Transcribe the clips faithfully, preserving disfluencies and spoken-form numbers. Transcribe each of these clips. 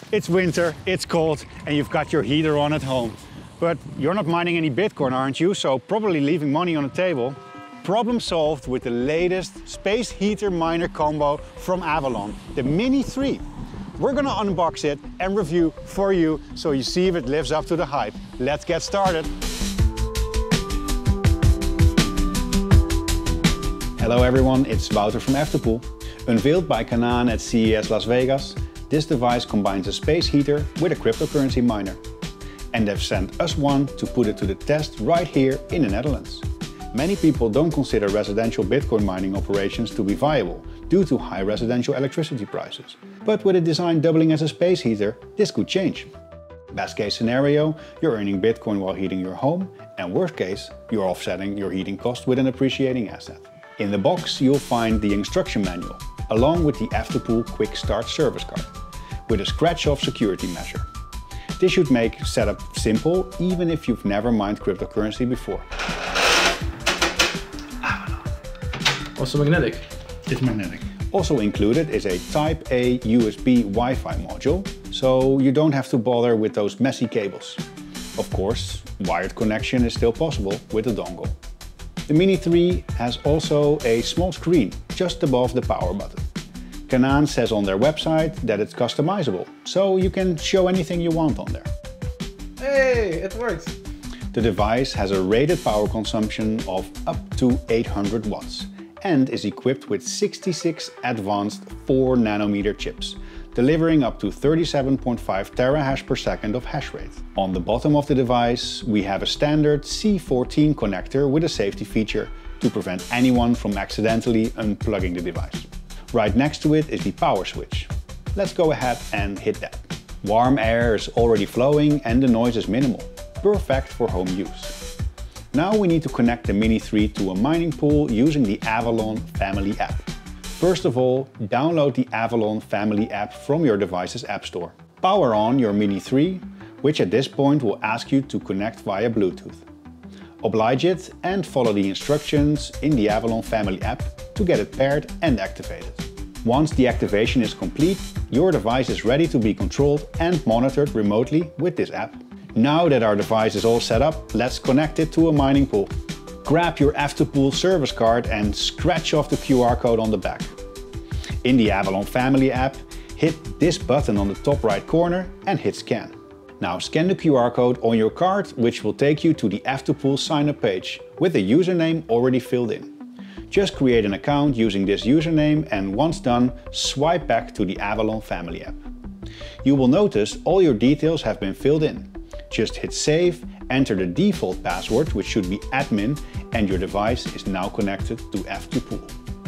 It's winter, it's cold, and you've got your heater on at home. But you're not mining any Bitcoin, aren't you? So probably leaving money on the table. Problem solved with the latest space heater miner combo from Avalon, the Mini three. We're gonna unbox it and review for you so you see if it lives up to the hype. Let's get started. Hello everyone, it's Wouter from Afterpool. Unveiled by Canaan at C E S Las Vegas, this device combines a space heater with a cryptocurrency miner. And they've sent us one to put it to the test right here in the Netherlands. Many people don't consider residential Bitcoin mining operations to be viable due to high residential electricity prices. But with a design doubling as a space heater, this could change. Best case scenario, you're earning Bitcoin while heating your home, and worst case, you're offsetting your heating cost with an appreciating asset. In the box, you'll find the instruction manual, along with the Afterpool Quick Start service card, with a scratch-off security measure. This should make setup simple, even if you've never mined cryptocurrency before. Also magnetic. It's magnetic. Also included is a Type A U S B Wi-Fi module, so you don't have to bother with those messy cables. Of course, wired connection is still possible with a dongle. The Mini three has also a small screen just above the power button. Canaan says on their website that it's customizable, so you can show anything you want on there. Hey, it works! The device has a rated power consumption of up to eight hundred watts and is equipped with sixty-six advanced four nanometer chips, delivering up to thirty-seven point five terahash per second of hash rate. On the bottom of the device, we have a standard C fourteen connector with a safety feature to prevent anyone from accidentally unplugging the device. Right next to it is the power switch. Let's go ahead and hit that. Warm air is already flowing and the noise is minimal, perfect for home use. Now we need to connect the Mini three to a mining pool using the Avalon Family app. First of all, download the Avalon Family app from your device's app store. Power on your Mini three, which at this point will ask you to connect via Bluetooth. Oblige it and follow the instructions in the Avalon Family app to get it paired and activated. Once the activation is complete, your device is ready to be controlled and monitored remotely with this app. Now that our device is all set up, let's connect it to a mining pool. Grab your Afterpool service card and scratch off the Q R code on the back. In the Avalon Family app, hit this button on the top right corner and hit scan. Now scan the Q R code on your card, which will take you to the Afterpool sign-up page with the username already filled in. Just create an account using this username and once done, swipe back to the Avalon Family app. You will notice all your details have been filled in. Just hit save, enter the default password, which should be admin, and your device is now connected to Afterpool.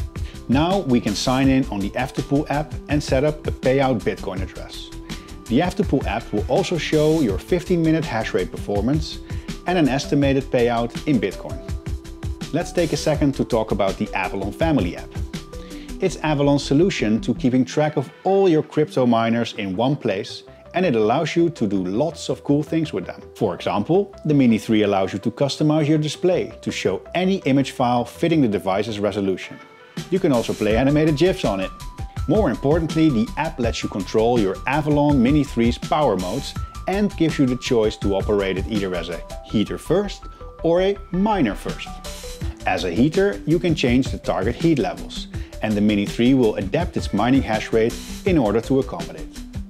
Now we can sign in on the Afterpool app and set up a payout Bitcoin address. The Afterpool app will also show your fifteen minute hash rate performance and an estimated payout in Bitcoin. Let's take a second to talk about the Avalon Family app. It's Avalon's solution to keeping track of all your crypto miners in one place, and it allows you to do lots of cool things with them. For example, the Mini three allows you to customize your display to show any image file fitting the device's resolution. You can also play animated GIFs on it. More importantly, the app lets you control your Avalon Mini three's power modes and gives you the choice to operate it either as a heater first or a miner first. As a heater, you can change the target heat levels, and the Mini three will adapt its mining hash rate in order to accommodate.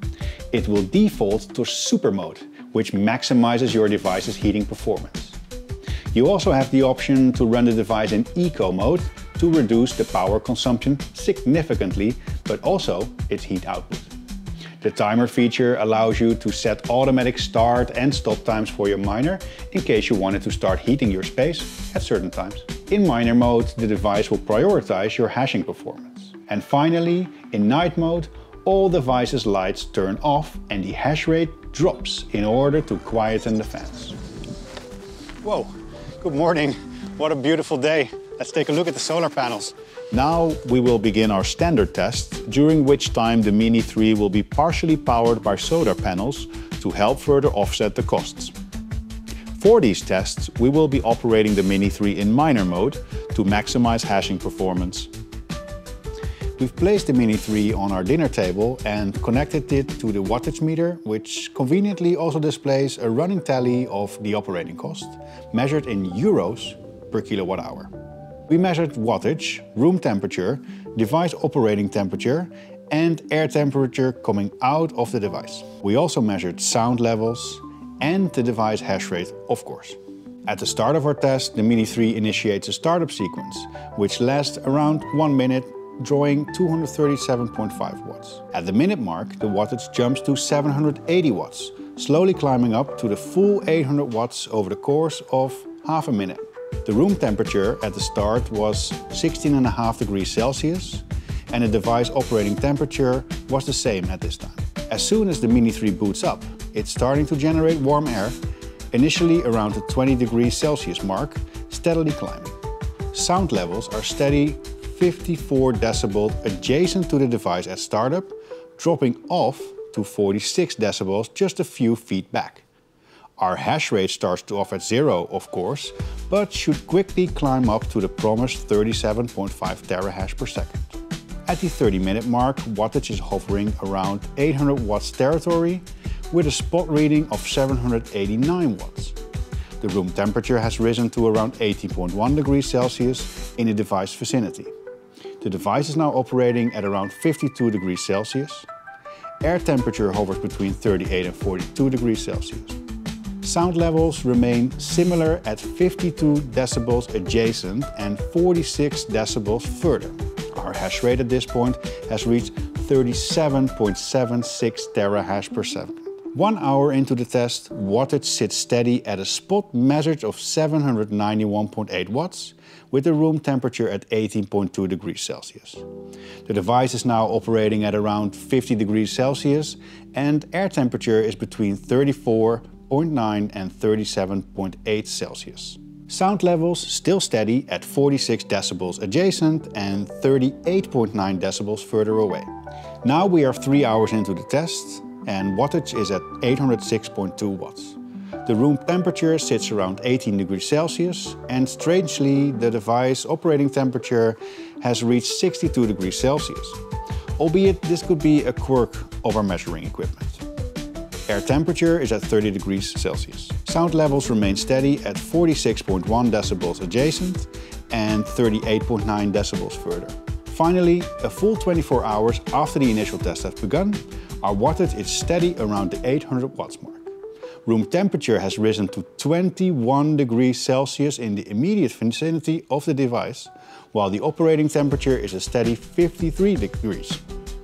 It will default to super mode, which maximizes your device's heating performance. You also have the option to run the device in eco mode to reduce the power consumption significantly, but also its heat output. The timer feature allows you to set automatic start and stop times for your miner in case you wanted to start heating your space at certain times. In miner mode, the device will prioritize your hashing performance. And finally, in night mode, all device's lights turn off and the hash rate drops in order to quieten the fans. Whoa, good morning. What a beautiful day. Let's take a look at the solar panels. Now we will begin our standard test, during which time the Mini three will be partially powered by solar panels to help further offset the costs. For these tests, we will be operating the Mini three in miner mode to maximize hashing performance. We've placed the Mini three on our dinner table and connected it to the wattage meter, which conveniently also displays a running tally of the operating cost, measured in euros per kilowatt hour. We measured wattage, room temperature, device operating temperature, and air temperature coming out of the device. We also measured sound levels and the device hash rate, of course. At the start of our test, the Mini three initiates a startup sequence, which lasts around one minute, drawing two hundred thirty-seven point five watts. At the minute mark, the wattage jumps to seven hundred eighty watts, slowly climbing up to the full eight hundred watts over the course of half a minute. The room temperature at the start was sixteen point five degrees Celsius, and the device operating temperature was the same at this time. As soon as the Mini three boots up, it's starting to generate warm air, initially around the twenty degrees Celsius mark, steadily climbing. Sound levels are steady fifty-four decibels adjacent to the device at startup, dropping off to forty-six decibels just a few feet back. Our hash rate starts to off at zero, of course, but should quickly climb up to the promised thirty-seven point five terahash per second. At the thirty minute mark, wattage is hovering around eight hundred watts territory with a spot reading of seven hundred eighty-nine watts. The room temperature has risen to around eighteen point one degrees Celsius in the device vicinity. The device is now operating at around fifty-two degrees Celsius. Air temperature hovers between thirty-eight and forty-two degrees Celsius. Sound levels remain similar at fifty-two decibels adjacent and forty-six decibels further. Our hash rate at this point has reached thirty-seven point seven six terahash per second. One hour into the test, wattage sits steady at a spot measured of seven hundred ninety-one point eight watts, with the room temperature at eighteen point two degrees Celsius. The device is now operating at around fifty degrees Celsius, and air temperature is between thirty-four point nine and thirty-seven point eight Celsius. Sound levels still steady at forty-six decibels adjacent and thirty-eight point nine decibels further away. Now we are three hours into the test and wattage is at eight hundred six point two watts. The room temperature sits around eighteen degrees Celsius, and strangely the device operating temperature has reached sixty-two degrees Celsius, albeit this could be a quirk of our measuring equipment. Air temperature is at thirty degrees Celsius. Sound levels remain steady at forty-six point one decibels adjacent and thirty-eight point nine decibels further. Finally, a full twenty-four hours after the initial test has begun, our wattage is steady around the eight hundred watts mark. Room temperature has risen to twenty-one degrees Celsius in the immediate vicinity of the device, while the operating temperature is a steady fifty-three degrees.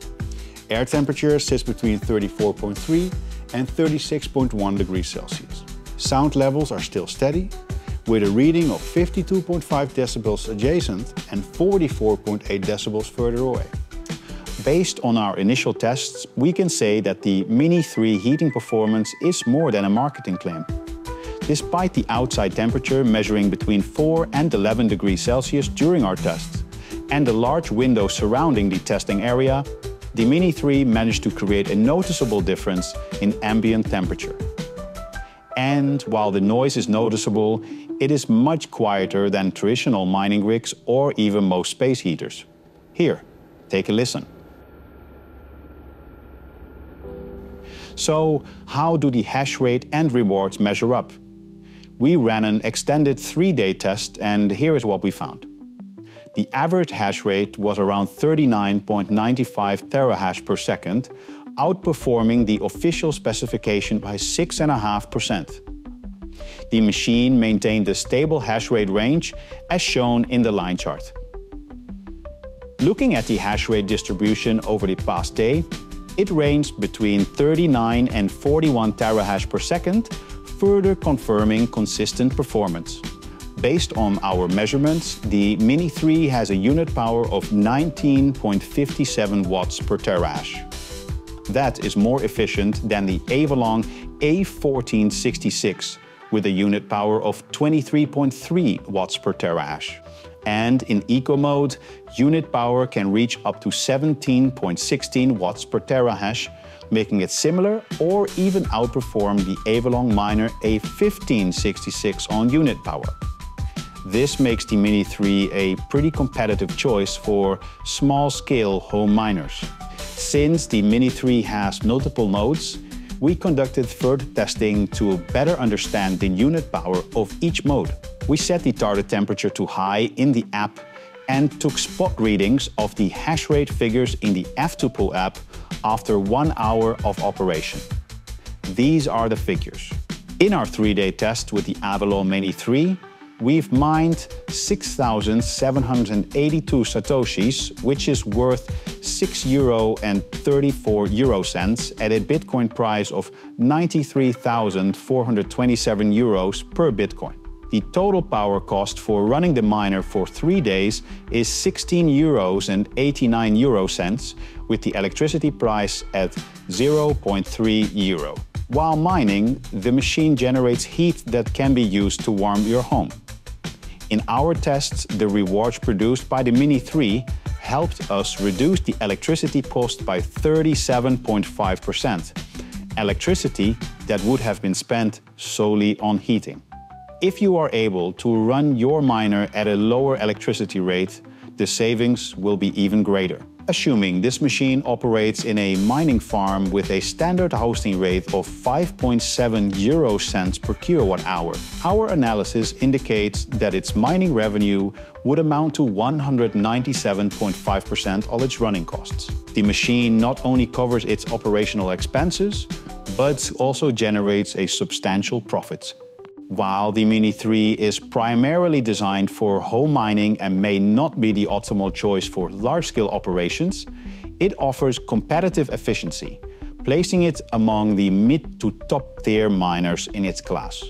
Air temperature sits between thirty-four point three and thirty-six point one degrees Celsius. Sound levels are still steady, with a reading of fifty-two point five decibels adjacent and forty-four point eight decibels further away. Based on our initial tests, we can say that the Mini three heating performance is more than a marketing claim. Despite the outside temperature measuring between four and eleven degrees Celsius during our tests, and the large window surrounding the testing area, the Mini three managed to create a noticeable difference in ambient temperature. And while the noise is noticeable, it is much quieter than traditional mining rigs or even most space heaters. Here, take a listen. So, how do the hash rate and rewards measure up? We ran an extended three-day test, and here is what we found. The average hash rate was around thirty-nine point nine five terahash per second, outperforming the official specification by six point five percent. The machine maintained a stable hash rate range as shown in the line chart. Looking at the hash rate distribution over the past day, it ranged between thirty-nine and forty-one terahash per second, further confirming consistent performance. Based on our measurements, the Mini three has a unit power of nineteen point five seven watts per terahash. That is more efficient than the Avalon A fourteen sixty-six with a unit power of twenty-three point three watts per terahash. And in eco mode, unit power can reach up to seventeen point one six watts per terahash, making it similar or even outperform the Avalon Miner A fifteen sixty-six on unit power. This makes the Mini three a pretty competitive choice for small-scale home miners. Since the Mini three has multiple modes, we conducted further testing to better understand the unit power of each mode. We set the target temperature to high in the app and took spot readings of the hash rate figures in the F two Pool app after one hour of operation. These are the figures. In our three-day test with the Avalon Mini three, we've mined six thousand seven hundred eighty-two satoshis, which is worth six euro and thirty-four euro cents at a Bitcoin price of ninety-three thousand four hundred twenty-seven euros per Bitcoin. The total power cost for running the miner for three days is sixteen euros and eighty-nine euro cents, with the electricity price at zero point three euro. While mining, the machine generates heat that can be used to warm your home. In our tests, the rewards produced by the Mini three helped us reduce the electricity cost by thirty-seven point five percent, electricity that would have been spent solely on heating. If you are able to run your miner at a lower electricity rate, the savings will be even greater. Assuming this machine operates in a mining farm with a standard hosting rate of five point seven euro cents per kilowatt hour, our analysis indicates that its mining revenue would amount to one hundred ninety-seven point five percent of its running costs. The machine not only covers its operational expenses, but also generates a substantial profit. While the Mini three is primarily designed for home mining and may not be the optimal choice for large-scale operations, it offers competitive efficiency, placing it among the mid to top-tier miners in its class.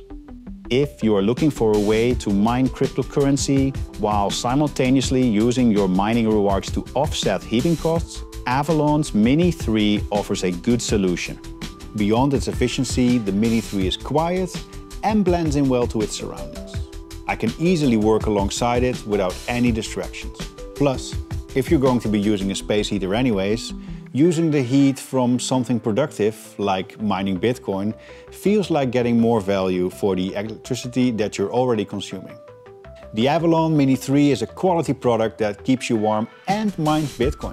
If you are looking for a way to mine cryptocurrency while simultaneously using your mining rewards to offset heating costs, Avalon's Mini three offers a good solution. Beyond its efficiency, the Mini three is quiet and blends in well to its surroundings. I can easily work alongside it without any distractions. Plus, if you're going to be using a space heater anyways, using the heat from something productive, like mining Bitcoin, feels like getting more value for the electricity that you're already consuming. The Avalon Mini three is a quality product that keeps you warm and mines Bitcoin.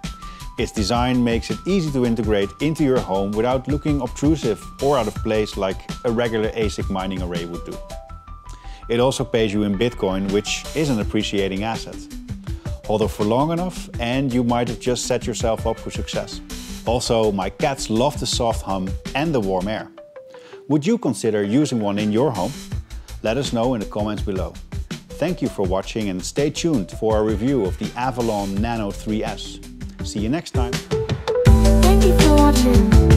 Its design makes it easy to integrate into your home without looking obtrusive or out of place like a regular A S I C mining array would do. It also pays you in Bitcoin, which is an appreciating asset. Hold it for long enough and you might have just set yourself up for success. Also, my cats love the soft hum and the warm air. Would you consider using one in your home? Let us know in the comments below. Thank you for watching and stay tuned for a review of the Avalon Nano three S. See you next time. Thank you for watching.